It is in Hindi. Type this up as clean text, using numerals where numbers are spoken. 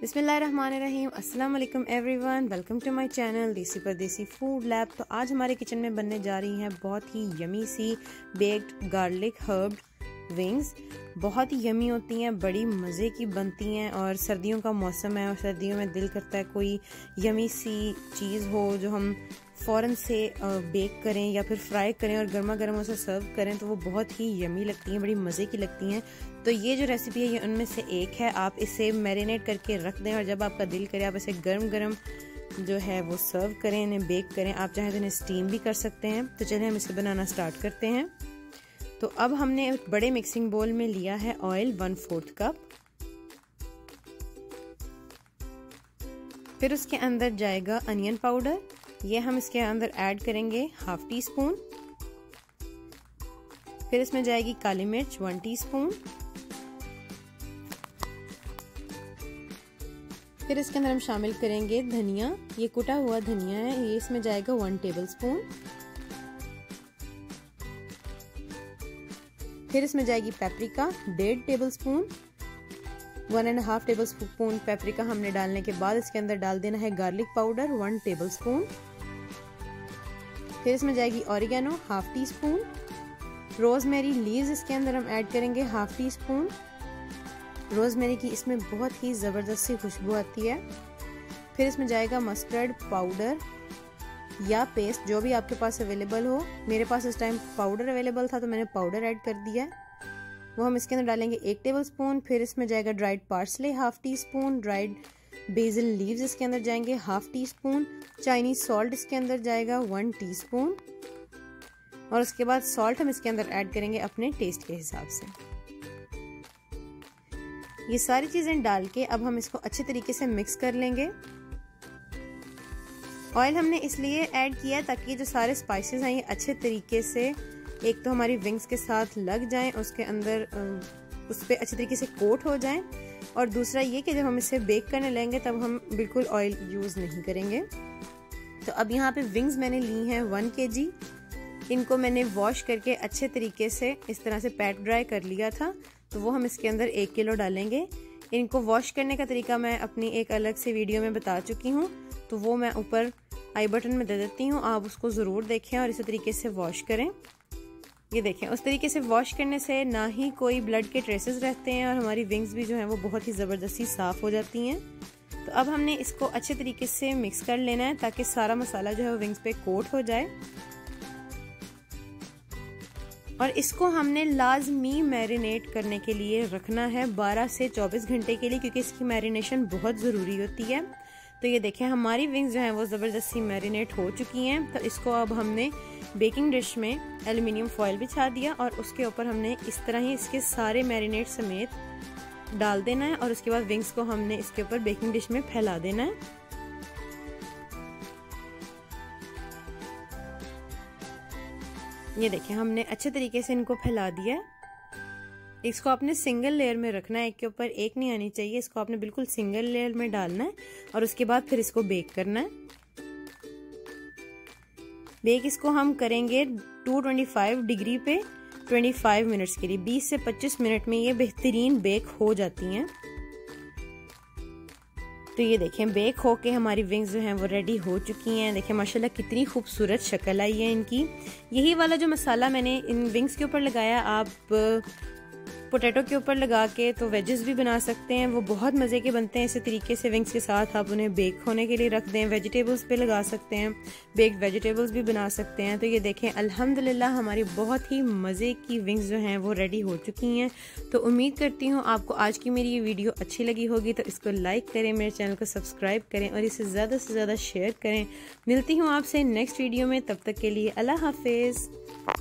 बिस्मिल्लाहिर्रहमानिर्रहीम। अस्सलाम वालेकुम everyone, welcome to my channel Desi Pardesi food lab. तो आज हमारे किचन में बनने जा रही हैं बहुत ही यमी सी बेक्ड गार्लिक हर्ब विंग्स। बहुत ही यमी होती हैं, बड़ी मज़े की बनती हैं और सर्दियों का मौसम है और सर्दियों में दिल करता है कोई यमी सी चीज़ हो जो हम फ़ौरन से बेक करें या फिर फ्राई करें और गर्मा गर्म उसे सर्व करें, तो वो बहुत ही यमी लगती हैं, बड़ी मज़े की लगती हैं। तो ये जो रेसिपी है ये उनमें से एक है। आप इसे मैरिनेट करके रख दें और जब आपका दिल करे आप इसे गर्म गर्म जो है वो सर्व करें, इन्हें बेक करें। आप चाहें तो इन्हें स्टीम भी कर सकते हैं। तो चलिए हम इसे बनाना स्टार्ट करते हैं। तो अब हमने एक बड़े मिक्सिंग बोल में लिया है ऑयल 1/4 कप। फिर उसके अंदर जाएगा अनियन पाउडर, ये हम इसके अंदर ऐड करेंगे 1/2 टीस्पून। फिर इसमें जाएगी काली मिर्च 1 टीस्पून। फिर इसके अंदर हम शामिल करेंगे धनिया, ये कुटा हुआ धनिया है, ये इसमें जाएगा 1 टेबलस्पून। फिर इसमें जाएगी पेपरिका 1.5 टेबलस्पून। 1.5 टेबलस्पून पेपरिका हमने डालने के बाद इसके अंदर डाल देना है गार्लिक पाउडर 1 टेबलस्पून। फिर इसमें जाएगी ऑरिगेनो 1/2 टीस्पून। रोजमेरी लीव्स इसके अंदर हम ऐड करेंगे 1/2 टीस्पून। रोजमेरी की इसमें बहुत ही ज़बरदस्त सी खुशबू आती है। फिर इसमें जाएगा मस्टर्ड पाउडर या पेस्ट, जो भी आपके पास अवेलेबल हो। मेरे पास इस टाइम पाउडर अवेलेबल था तो मैंने पाउडर ऐड कर दिया है, वो हम इसके अंदर डालेंगे 1 टेबलस्पून। फिर इसमें जाएगा dried parsley 1/2 teaspoon. Dried basil leaves इसके अंदर जाएंगे 1/2 टीस्पून। चाइनीज सॉल्ट इसके अंदर जाएगा 1 टीस्पून। और उसके बाद सॉल्ट हम इसके अंदर ऐड करेंगे अपने टेस्ट के हिसाब से। ये सारी चीजें डाल के अब हम इसको अच्छे तरीके से मिक्स कर लेंगे। ऑयल हमने इसलिए ऐड किया ताकि जो सारे स्पाइसेस हैं ये अच्छे तरीके से एक तो हमारी विंग्स के साथ लग जाएं, उसके अंदर उस पर अच्छे तरीके से कोट हो जाएं, और दूसरा ये कि जब हम इसे बेक करने लेंगे तब हम बिल्कुल ऑयल यूज़ नहीं करेंगे। तो अब यहाँ पे विंग्स मैंने ली हैं 1 kg। इनको मैंने वॉश करके अच्छे तरीके से इस तरह से पैट ड्राई कर लिया था, तो वो हम इसके अंदर 1 किलो डालेंगे। इनको वॉश करने का तरीका मैं अपनी एक अलग से वीडियो में बता चुकी हूँ, तो वो मैं ऊपर आई बटन में दे देती हूँ, आप उसको ज़रूर देखें और इसी तरीके से वॉश करें। ये देखें, उस तरीके से वॉश करने से ना ही कोई ब्लड के ट्रेसेस रहते हैं और हमारी विंग्स भी जो हैं वो बहुत ही ज़बरदस्ती साफ़ हो जाती हैं। तो अब हमने इसको अच्छे तरीके से मिक्स कर लेना है ताकि सारा मसाला जो है वो विंग्स पे कोट हो जाए। और इसको हमने लाजमी मैरिनेट करने के लिए रखना है 12 से 24 घंटे के लिए, क्योंकि इसकी मैरिनेशन बहुत ज़रूरी होती है। तो ये देखें, हमारी विंग्स जो हैं वो ज़बरदस्ती मैरिनेट हो चुकी हैं। तो इसको अब हमने बेकिंग डिश में एल्युमिनियम फॉयल बिछा दिया और उसके ऊपर हमने इस तरह ही इसके सारे मैरिनेट समेत डाल देना है, और उसके बाद विंग्स को हमने इसके ऊपर बेकिंग डिश में फैला देना है। ये देखें, हमने अच्छे तरीके से इनको फैला दिया है। इसको आपने सिंगल लेयर में रखना है, एक के ऊपर एक नहीं आनी चाहिए। इसको आपने बिल्कुल सिंगल लेयर में डालना है और उसके बाद फिर इसको बेक करना है। बेक इसको हम करेंगे 225 डिग्री पे 25 मिनट्स के लिए। 20 से 25 मिनट में ये बेहतरीन बेक हो जाती हैं। तो ये देखें, बेक होके हमारी विंग्स जो हैं वो रेडी हो चुकी हैं। देखें माशाल्लाह कितनी खूबसूरत शक्ल आई है इनकी। यही वाला जो मसाला मैंने इन विंग्स के ऊपर लगाया, आप पोटैटो के ऊपर लगा के तो वेजेस भी बना सकते हैं, वो बहुत मज़े के बनते हैं। इसी तरीके से विंग्स के साथ आप उन्हें बेक होने के लिए रख दें। वेजिटेबल्स पे लगा सकते हैं, बेक्ड वेजिटेबल्स भी बना सकते हैं। तो ये देखें, अल्हम्दुलिल्लाह हमारी बहुत ही मज़े की विंग्स जो हैं वो रेडी हो चुकी हैं। तो उम्मीद करती हूँ आपको आज की मेरी ये वीडियो अच्छी लगी होगी। तो इसको लाइक करें, मेरे चैनल को सब्सक्राइब करें और इसे ज़्यादा से ज़्यादा शेयर करें। मिलती हूँ आपसे नेक्स्ट वीडियो में, तब तक के लिए अल्लाह हाफिज़।